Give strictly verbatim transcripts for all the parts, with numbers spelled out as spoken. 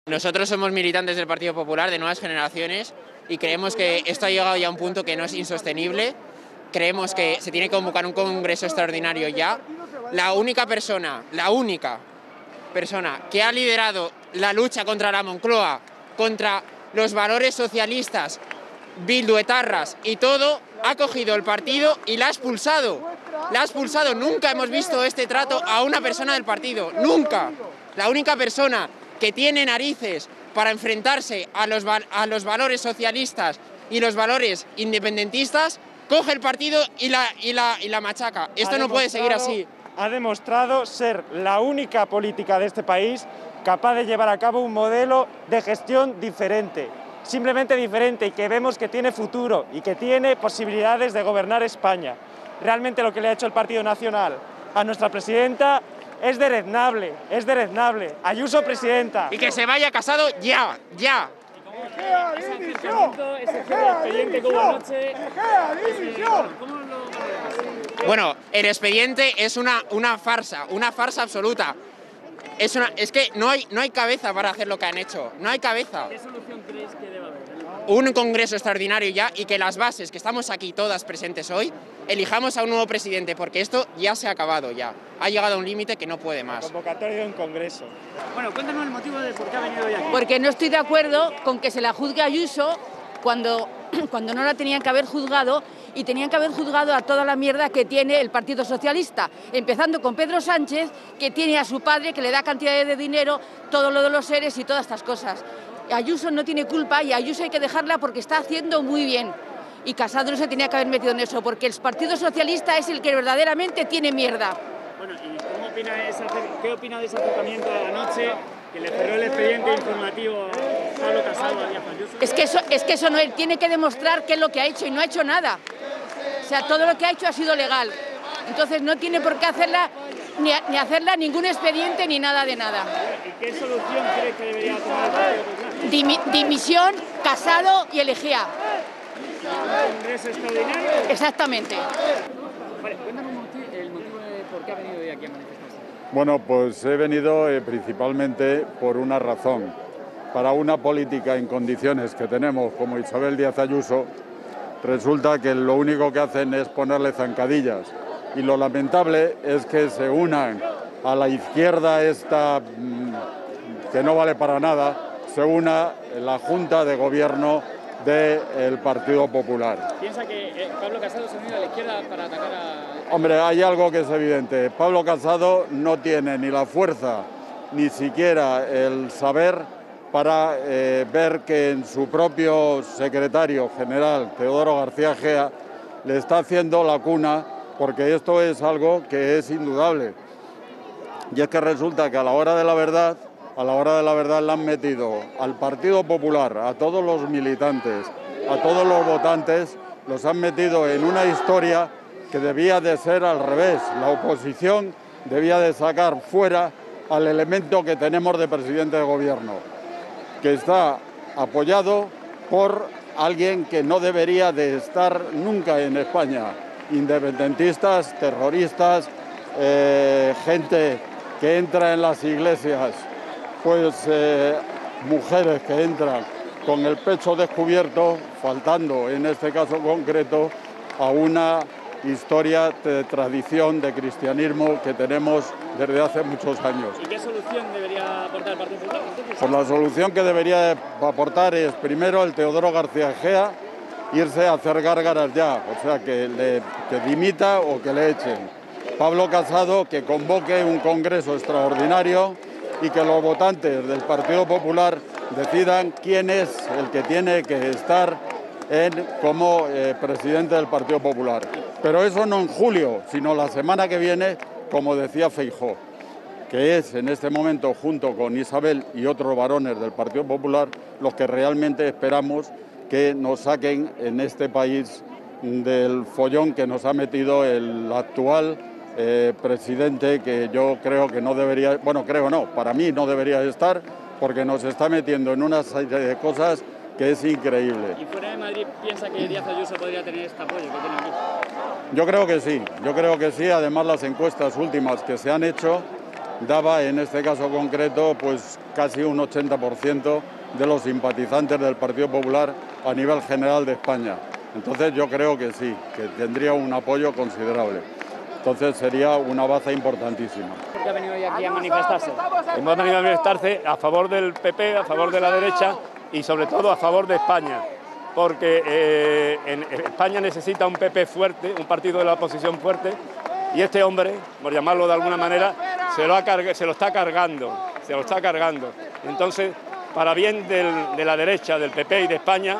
Nosotros somos militantes del Partido Popular de nuevas generaciones y creemos que esto ha llegado ya a un punto que no es insostenible. Creemos que se tiene que convocar un congreso extraordinario ya. La única persona, la única persona que ha liderado la lucha contra la Moncloa, contra los valores socialistas, bilduetarras y todo, ha cogido el partido y la ha expulsado. La ha expulsado. Nunca hemos visto este trato a una persona del partido. Nunca. La única persona que tiene narices para enfrentarse a los, a los valores socialistas y los valores independentistas, coge el partido y la, y la, y la machaca. Esto no puede seguir así. Ha demostrado ser la única política de este país capaz de llevar a cabo un modelo de gestión diferente, simplemente diferente, y que vemos que tiene futuro y que tiene posibilidades de gobernar España. Realmente lo que le ha hecho el Partido Nacional a nuestra presidenta es dereznable, es dereznable. Ayuso, presidenta. Y que se vaya Casado ya, ya. Ese acercamiento, ese cierre de expediente que hubo anoche, ¿cómo lo...? Bueno, el expediente es una, una farsa, una farsa absoluta. Es, una, es que no hay, no hay cabeza para hacer lo que han hecho, no hay cabeza. ¿Qué solución crees que debe haber? Un congreso extraordinario ya y que las bases, que estamos aquí todas presentes hoy, elijamos a un nuevo presidente, porque esto ya se ha acabado ya. Ha llegado a un límite que no puede más. Convocatoria de un congreso. Bueno, cuéntanos el motivo de por qué ha venido hoy aquí. Porque no estoy de acuerdo con que se la juzgue a Ayuso cuando, cuando no la tenían que haber juzgado, y tenían que haber juzgado a toda la mierda que tiene el Partido Socialista, empezando con Pedro Sánchez, que tiene a su padre, que le da cantidades de dinero, todo lo de los seres y todas estas cosas. Ayuso no tiene culpa y a Ayuso hay que dejarla porque está haciendo muy bien. Y Casado no se tenía que haber metido en eso, porque el Partido Socialista es el que verdaderamente tiene mierda. Bueno, ¿y cómo opina ese, qué opina de ese acercamiento de la noche que le cerró el expediente informativo a Pablo Casado a Díaz Ayuso? Es que, eso, es que eso no, él tiene que demostrar qué es lo que ha hecho y no ha hecho nada. O sea, todo lo que ha hecho ha sido legal. Entonces no tiene por qué hacerla ni, ni hacerla ningún expediente ni nada de nada. ¿Y qué solución crees que debería tomar el Partido Popular? Dimi, dimisión, Casado y Elegía. ¿Un congreso extraordinario? Exactamente. Vale, cuéntanos el motivo de por qué ha venido hoy aquí a manifestarse. Bueno, pues he venido eh, principalmente por una razón. Para una política en condiciones que tenemos como Isabel Díaz Ayuso, resulta que lo único que hacen es ponerle zancadillas. Y lo lamentable es que se unan a la izquierda esta mmm, que no vale para nada, se una la Junta de Gobierno del Partido Popular. ¿Piensa que eh, Pablo Casado se ha unido a la izquierda para atacar a...? Hombre, hay algo que es evidente. Pablo Casado no tiene ni la fuerza, ni siquiera el saber para eh, ver que en su propio secretario general, Teodoro García Gea, le está haciendo la cuna, porque esto es algo que es indudable. Y es que resulta que a la hora de la verdad, a la hora de la verdad le han metido al Partido Popular, a todos los militantes, a todos los votantes, los han metido en una historia que debía de ser al revés. La oposición debía de sacar fuera al elemento que tenemos de presidente de gobierno, que está apoyado por alguien que no debería de estar nunca en España. Independentistas, terroristas, eh, gente que entra en las iglesias, pues eh, mujeres que entran con el pecho descubierto, faltando en este caso concreto a una historia de tradición de cristianismo que tenemos desde hace muchos años. ¿Y qué solución debería aportar el Partido Popular? Pues la solución que debería aportar es, primero, el Teodoro García Gea, irse a hacer gárgaras ya, o sea, que, le, que dimita o que le echen. Pablo Casado, que convoque un congreso extraordinario y que los votantes del Partido Popular decidan quién es el que tiene que estar en, como eh, presidente del Partido Popular. Pero eso no en julio, sino la semana que viene, como decía Feijóo, que es en este momento, junto con Isabel y otros varones del Partido Popular, los que realmente esperamos que nos saquen en este país del follón que nos ha metido el actual eh, presidente, que yo creo que no debería, bueno, creo no, para mí no debería estar, porque nos está metiendo en una serie de cosas que es increíble. ¿Y fuera de Madrid piensa que Díaz Ayuso podría tener este apoyo que tiene aquí? Yo creo que sí, yo creo que sí. Además, las encuestas últimas que se han hecho daba en este caso concreto pues casi un ochenta por ciento de los simpatizantes del Partido Popular a nivel general de España. Entonces yo creo que sí, que tendría un apoyo considerable. Entonces sería una baza importantísima. ¿Por qué ha venido hoy aquí a manifestarse? Hemos venido a manifestarse a favor del P P, a favor de la derecha y sobre todo a favor de España. Porque eh, en España necesita un P P fuerte, un partido de la oposición fuerte, y este hombre, por llamarlo de alguna manera, se lo, ha carg- se lo está cargando, se lo está cargando. Entonces, para bien del, de la derecha, del P P y de España,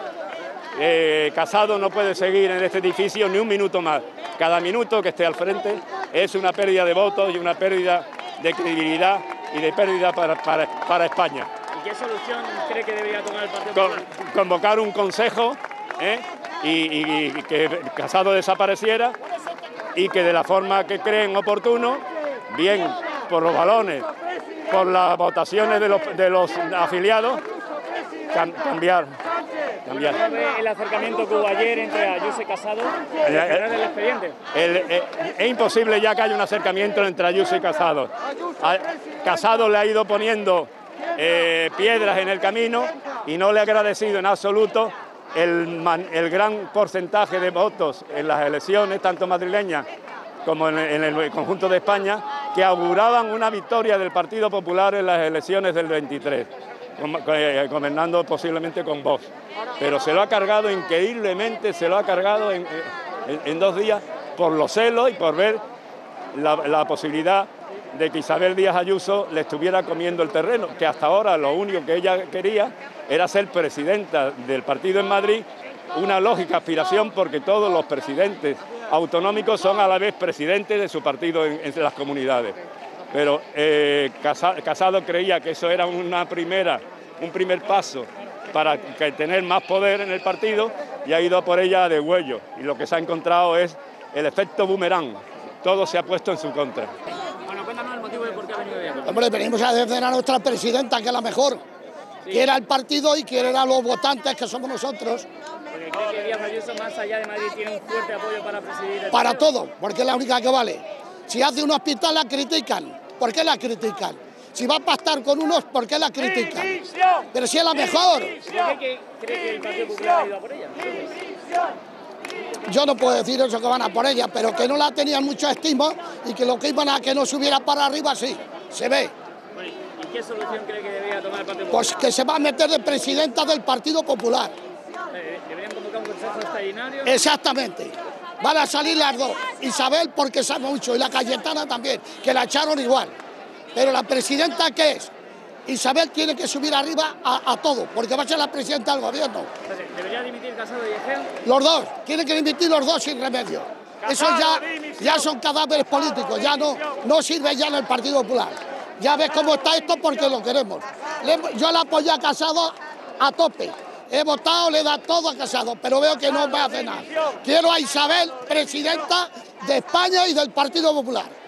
eh, Casado no puede seguir en este edificio ni un minuto más. Cada minuto que esté al frente es una pérdida de votos y una pérdida de credibilidad y de pérdida para, para, para España. ¿Y qué solución cree que debería tomar el Partido Con, Popular? convocar un consejo ¿eh? y, y, y que Casado desapareciera y que de la forma que creen oportuno, bien por los balones, por las votaciones de los, de los afiliados, cam, cambiar. cambiar. ¿Cómo ve el acercamiento que hubo ayer entre Ayuso y Casado para cerrar el expediente? El, el, es imposible ya que haya un acercamiento entre Ayuso y Casado. A, Casado le ha ido poniendo eh, piedras en el camino y no le ha agradecido en absoluto el, man, el gran porcentaje de votos en las elecciones, tanto madrileñas como en, en el conjunto de España, que auguraban una victoria del Partido Popular en las elecciones del veintitrés, gobernando posiblemente con Vox. Pero se lo ha cargado increíblemente, se lo ha cargado en, en, en dos días por los celos y por ver la, la posibilidad de que Isabel Díaz Ayuso le estuviera comiendo el terreno, que hasta ahora lo único que ella quería era ser presidenta del partido en Madrid, una lógica aspiración porque todos los presidentes autonómicos son a la vez presidentes de su partido en, en las comunidades. Pero eh, Casado creía que eso era una primera, un primer paso para que tener más poder en el partido y ha ido por ella de huello. Y lo que se ha encontrado es el efecto boomerang. Todo se ha puesto en su contra. Bueno, cuéntanos el motivo de por qué ha venido hoy aquí. Hombre, venimos a defender a nuestra presidenta, que es la mejor. Sí. Quiera el partido y quiera a los votantes, que somos nosotros. Porque cree que Díaz Ayuso, más allá de Madrid, tiene un fuerte apoyo para presidir el Para partido. todo, porque es la única que vale. Si hace un hospital la critican. ¿Por qué la critican? Si va a pactar con unos, ¿por qué la critican? Pero si es la mejor. ¿Cree que, cree que el Partido Popular ha ido a por ella? Yo no puedo decir eso que van a por ella, pero que no la tenían mucha estima y que lo que iban a que no subiera para arriba, sí, se ve. Bueno, ¿y qué solución cree que debería tomar el Partido Popular? Pues que se va a meter de presidenta del Partido Popular. ¿Deberían convocar un consejo extraordinario? Exactamente. Van a salir las dos. Isabel porque sabe mucho y la Cayetana también, que la echaron igual. Pero la presidenta, ¿qué es? Isabel tiene que subir arriba a, a todo, porque va a ser la presidenta del gobierno. ¿Debería dimitir Casado y Egea? Los dos, tienen que dimitir los dos sin remedio. Eso ya, ya son cadáveres políticos, ya no, no sirve ya en el Partido Popular. Ya ves cómo está esto porque lo queremos. Le, yo le apoyé a Casado a tope. He votado, le da todo a Casado, pero veo que no va a hacer nada. Quiero a Isabel, presidenta de España y del Partido Popular.